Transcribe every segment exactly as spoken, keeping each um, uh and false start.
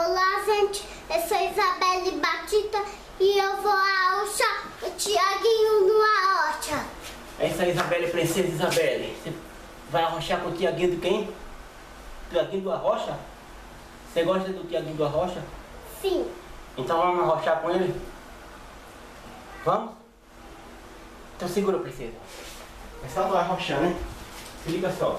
Olá, gente, eu sou Isabelle Batista e eu vou arrochar o Tiaguinho no Arrocha. É isso aí, Isabelle, princesa Isabelle. Você vai arrochar com o Tiaguinho de quem? Tiaguinho do Arrocha? Você gosta do Tiaguinho do Arrocha? Sim. Então vamos arrochar com ele? Vamos? Então segura, princesa. É só do arrochar, né? Se liga só.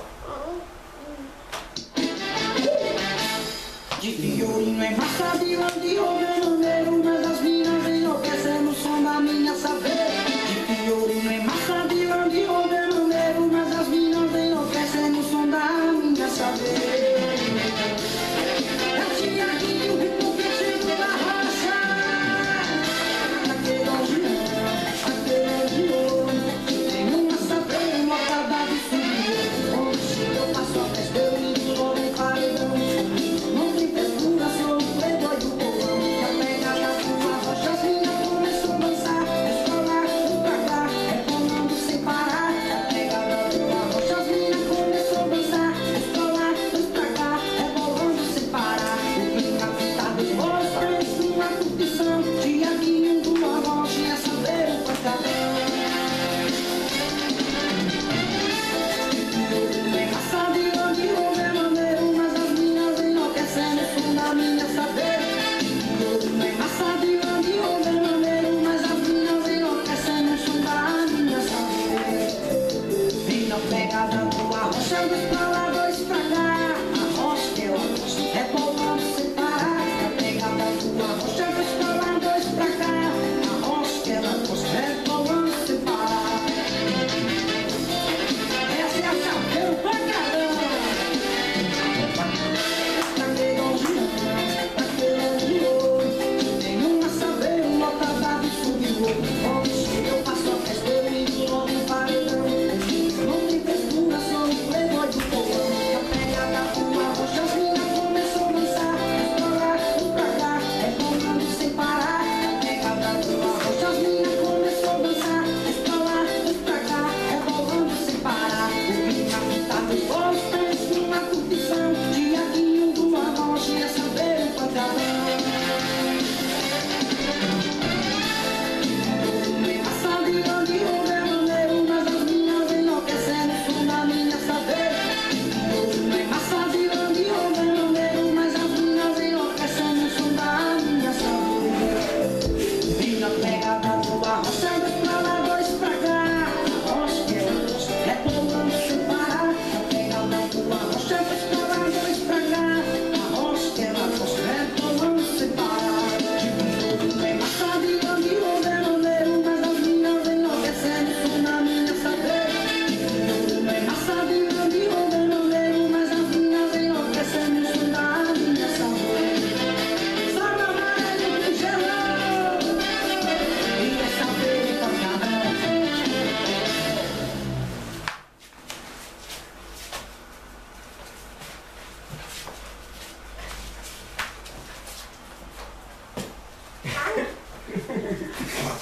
De fiorinho em massa de landio, meu mas as minas enlouquecendo o som da minha saber. De fiorinho em massa de landio, meu mas as minas enlouquecendo o som da minha saber. É Tiaguinho, ritmo vestido da rocha, naquele longeão, naquele longeão. Tem uma saber, uma cada de subir. Onde eu passo a festa, eu ligo logo um paredão.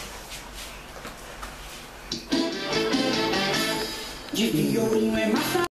De fiorinho em massa